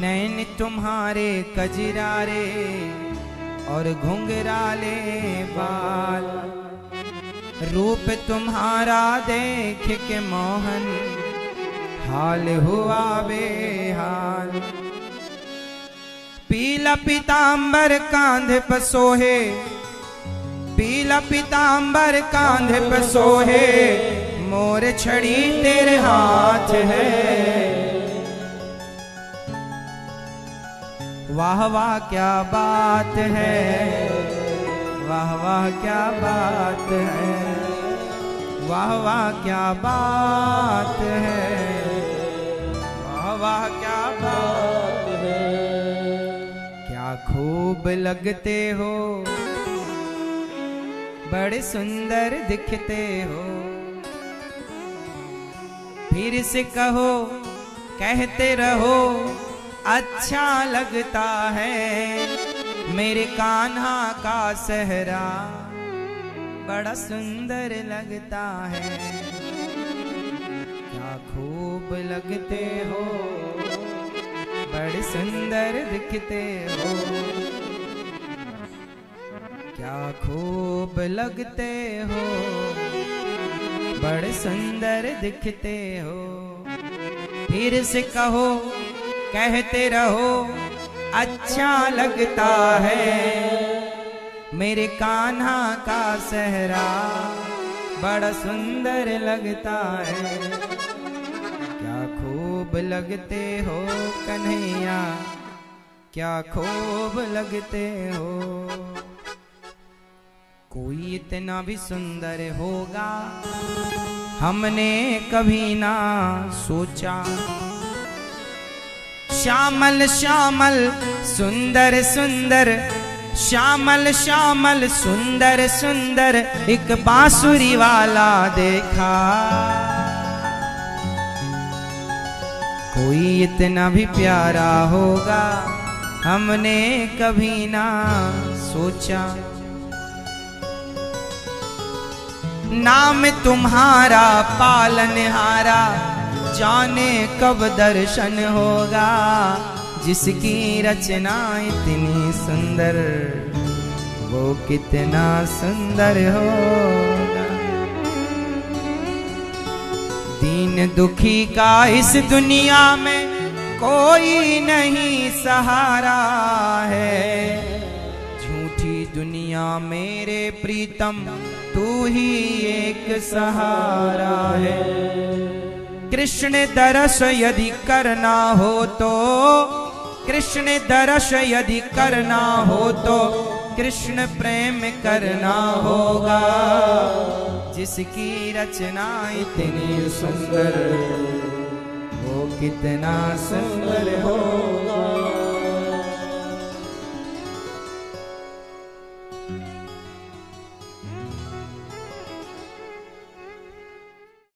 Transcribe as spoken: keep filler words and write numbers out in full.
नैन तुम्हारे कजरारे और घुंघराले बाल, रूप तुम्हारा देख के मोहन हाल हुआ बेहाल। पीला पीतांबर कांधे पर सोहे, पीला पीतांबर कांधे पर सोहे, मोर छड़ी तेरे हाथ है। वाह वाह क्या बात है, वाह वाह क्या बात है, वाह वाह क्या बात है, वाह वाह क्या बात है। क्या खूब लगते हो, बड़े सुंदर दिखते हो। फिर से कहो, कहते रहो, अच्छा लगता है मेरे कान्हा का सहरा, बड़ा सुंदर लगता है। क्या खूब लगते हो, बड़े सुंदर दिखते हो। क्या खूब लगते हो, बड़े सुंदर दिखते हो। फिर से कहो, कहते रहो, अच्छा लगता है मेरे कान्हा का सहरा, बड़ा सुंदर लगता है। क्या खूब लगते हो कन्हैया, क्या खूब लगते हो। कोई इतना भी सुंदर होगा हमने कभी ना सोचा। श्यामल श्यामल सुंदर सुंदर, श्यामल श्यामल सुंदर सुंदर एक बांसुरी वाला देखा। कोई इतना भी प्यारा होगा हमने कभी ना सोचा। नाम तुम्हारा पालनहारा, जाने कब दर्शन होगा। जिसकी रचना इतनी सुंदर, वो कितना सुंदर होगा। दीन दुखी का इस दुनिया में कोई नहीं सहारा है। झूठी दुनिया मेरे प्रीतम, तू ही एक सहारा है। कृष्ण दर्श यदि करना हो तो, कृष्ण दर्श यदि करना हो तो कृष्ण प्रेम करना होगा। जिसकी रचना इतनी सुंदर, वो कितना सुंदर होगा।